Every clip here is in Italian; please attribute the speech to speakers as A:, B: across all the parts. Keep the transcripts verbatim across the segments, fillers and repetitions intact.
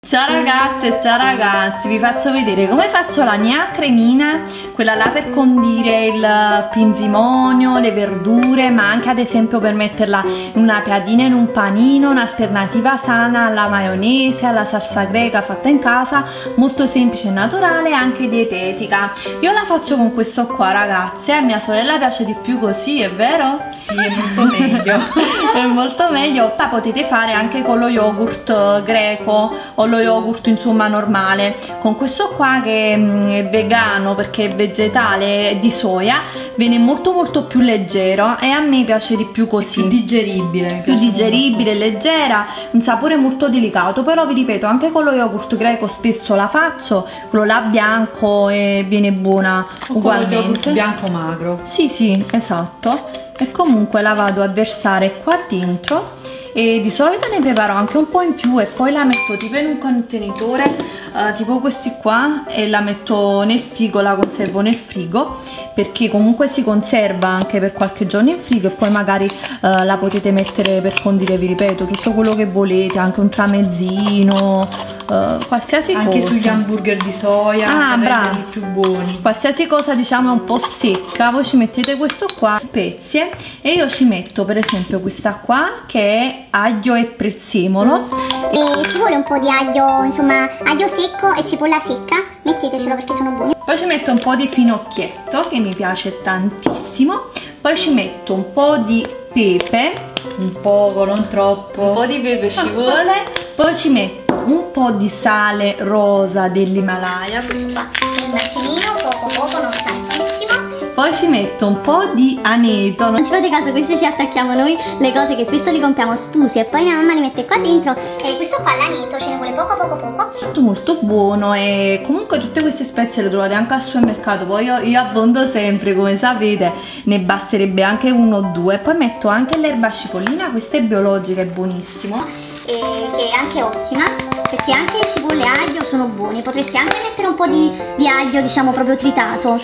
A: Ciao ragazze, ciao ragazzi, vi faccio vedere come faccio la mia cremina, quella là per condire il pinzimonio, le verdure, ma anche ad esempio per metterla in una piadina, in un panino, un'alternativa sana alla maionese, alla salsa greca fatta in casa, molto semplice e naturale e anche dietetica. Io la faccio con questo qua ragazze, a mia sorella piace di più così, è vero?
B: Sì, è molto meglio.
A: È molto meglio. La potete fare anche con lo yogurt greco o lo yogurt insomma normale. Con questo qua che è vegano perché è vegetale, è di soia, viene molto molto più leggero e a me piace di più così,
B: più digeribile,
A: più digeribile, leggera, un sapore molto delicato. Però vi ripeto, anche con lo yogurt greco spesso la faccio, quello là bianco, e viene buona
B: o
A: ugualmente.
B: Con lo yogurt bianco magro.
A: Sì sì, esatto. E comunque la vado a versare qua dentro e di solito ne preparo anche un po' in più e poi la metto tipo in un contenitore uh, tipo questi qua e la metto nel frigo, la conservo nel frigo perché comunque si conserva anche per qualche giorno in frigo e poi magari uh, la potete mettere per condire, vi ripeto, tutto quello che volete, anche un tramezzino, uh, qualsiasi
B: anche
A: cosa.
B: Sugli hamburger di soia,
A: ah, bravi,
B: più buoni.
A: Qualsiasi cosa diciamo un po' secca, voi ci mettete questo qua, spezie, e io ci metto per esempio questa qua che è aglio e prezzemolo.
C: E ci vuole un po' di aglio, insomma aglio secco e cipolla secca, mettetecelo perché sono buoni.
A: Poi ci metto un po' di finocchietto che mi piace tantissimo, poi ci metto un po' di pepe,
B: un poco, non troppo,
A: un po' di pepe ci vuole, poi ci metto un po' di sale rosa dell'Himalaya, questo qua,
C: un bacino, poco poco, non tantissimo.
A: Poi ci metto un po' di aneto.
C: Non ci fate caso, queste ci attacchiamo noi le cose che spesso li compriamo sfusi e poi mia mamma li mette qua dentro. E questo qua l'aneto ce ne vuole poco poco poco.
A: Molto molto buono e comunque tutte queste spezie le trovate anche al supermercato. Poi io, io abbondo sempre, come sapete, ne basterebbe anche uno o due. Poi metto anche l'erba cipollina, questa è biologica, è buonissimo.
C: E che è anche ottima perché anche cipolle e aglio sono buoni. Potresti anche mettere un po' di, di aglio, diciamo proprio tritato,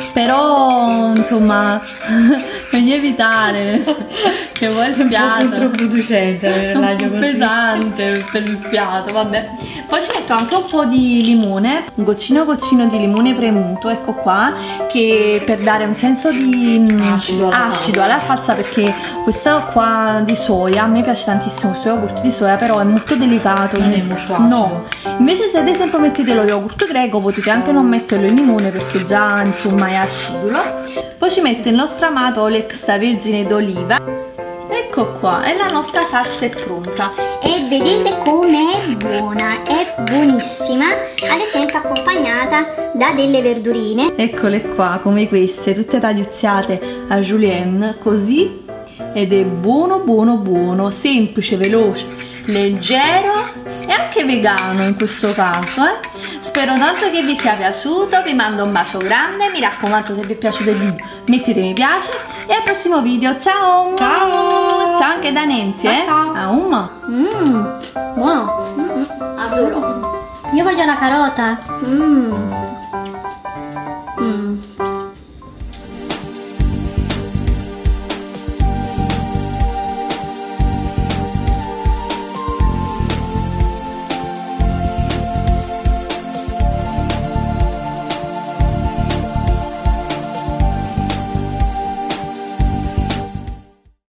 A: però insomma meglio evitare che poi il piatto
B: è un po' controproducente, l'aglio così
A: pesante per il piatto, vabbè. Poi ci metto anche un po' di limone, un goccino goccino di limone premuto, ecco qua, che per dare un senso di
B: acido alla,
A: acido
B: salsa.
A: alla salsa, perché questo qua di soia a me piace tantissimo, questo yogurt di soia, però è molto delicato,
B: non è molto acido.
A: No, invece se ad esempio mettete lo yogurt greco potete anche non metterlo in limone perché già insomma è acidulo. Poi ci metto il nostro amato olio extravergine d'oliva. Ecco qua, e la nostra salsa è pronta.
C: E vedete com'è buona, è buonissima, ad esempio accompagnata da delle verdurine.
A: Eccole qua, come queste, tutte tagliuzzate a julienne, così, ed è buono buono buono, semplice, veloce, leggero e anche vegano in questo caso, eh? Spero tanto che vi sia piaciuto, vi mando un bacio grande, mi raccomando, se vi è piaciuto il video mettete mi piace e al prossimo video, ciao!
B: Ciao!
A: Ciao anche da Nancy, eh?
B: Ciao!
A: A umma!
C: Mmm, buono, mm, adoro. Io voglio la carota. Mmm.